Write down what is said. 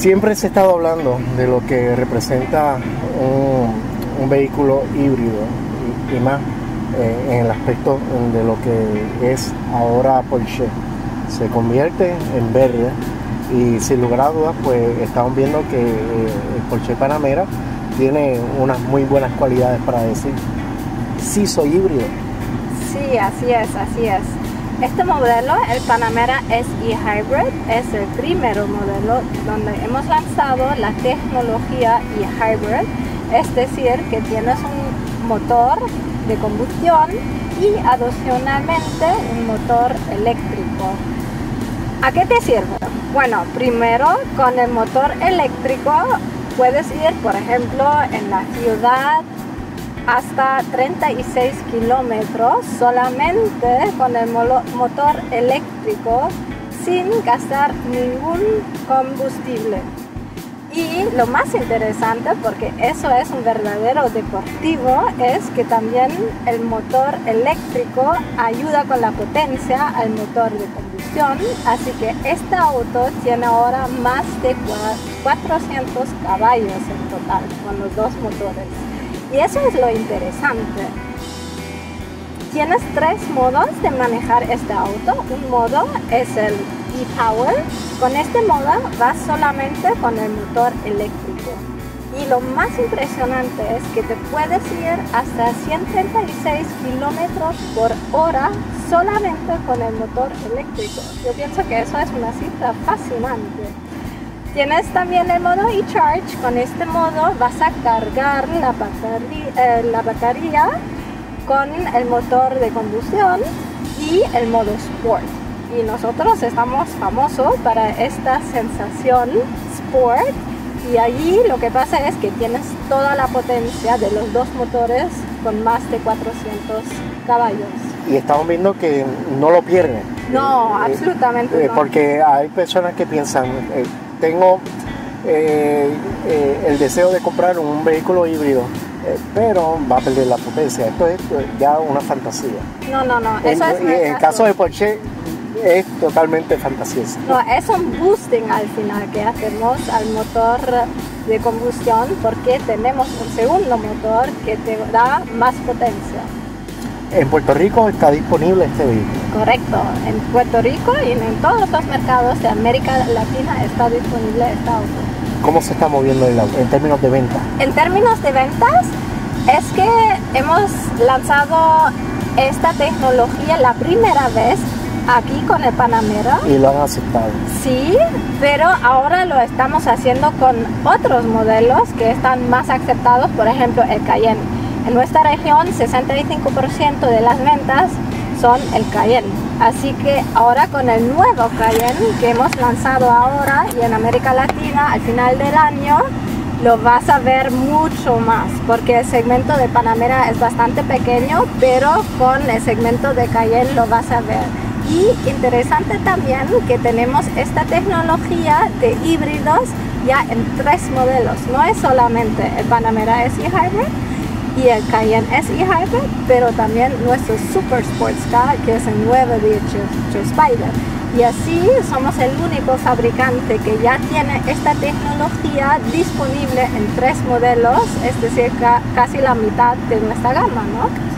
Siempre se ha estado hablando de lo que representa un vehículo híbrido y más en el aspecto de lo que es ahora Porsche. Se convierte en verde y sin lugar a dudas pues estamos viendo que el Porsche Panamera tiene unas muy buenas cualidades para decir sí soy híbrido. Sí, así es. Este modelo, el Panamera SE Hybrid, es el primer modelo donde hemos lanzado la tecnología e-Hybrid, es decir, que tienes un motor de combustión y adicionalmente un motor eléctrico. ¿A qué te sirve? Bueno, primero con el motor eléctrico puedes ir, por ejemplo, en la ciudad hasta 36 kilómetros solamente con el motor eléctrico sin gastar ningún combustible. Y lo más interesante, porque eso es un verdadero deportivo, es que también el motor eléctrico ayuda con la potencia al motor de combustión, así que este auto tiene ahora más de 400 caballos en total con los dos motores. Y eso es lo interesante. Tienes tres modos de manejar este auto. Un modo es el e-Power. Con este modo vas solamente con el motor eléctrico. Y lo más impresionante es que te puedes ir hasta 136 kilómetros por hora solamente con el motor eléctrico. Yo pienso que eso es una cifra fascinante. Tienes también el modo e-Charge. Con este modo vas a cargar la batería con el motor de combustión y el modo Sport. Y nosotros estamos famosos para esta sensación Sport. Y allí lo que pasa es que tienes toda la potencia de los dos motores con más de 400 caballos. Y estamos viendo que no lo pierden. No, absolutamente no. Porque hay personas que piensan... tengo el deseo de comprar un vehículo híbrido, pero va a perder la potencia. Esto es ya una fantasía. No. Eso es en el caso de Porsche es totalmente fantasioso. No, es un boosting al final que hacemos al motor de combustión porque tenemos un segundo motor que te da más potencia. En Puerto Rico está disponible este vehículo. Correcto, en Puerto Rico y en todos los mercados de América Latina está disponible este auto. ¿Cómo se está moviendo el auto en términos de ventas? En términos de ventas, es que hemos lanzado esta tecnología la primera vez aquí con el Panamera. Y lo han aceptado. Sí, pero ahora lo estamos haciendo con otros modelos que están más aceptados, por ejemplo el Cayenne. En nuestra región, 65% de las ventas son el Cayenne. Así que ahora con el nuevo Cayenne que hemos lanzado ahora y en América Latina al final del año, lo vas a ver mucho más, porque el segmento de Panamera es bastante pequeño, pero con el segmento de Cayenne lo vas a ver. Y interesante también que tenemos esta tecnología de híbridos ya en 3 modelos. No es solamente el Panamera SE Hybrid y el Cayenne SE Hybrid, pero también nuestro Super Sports Car, que es el 918 Spider. Y así somos el único fabricante que ya tiene esta tecnología disponible en 3 modelos, es decir, casi la mitad de nuestra gama, ¿no?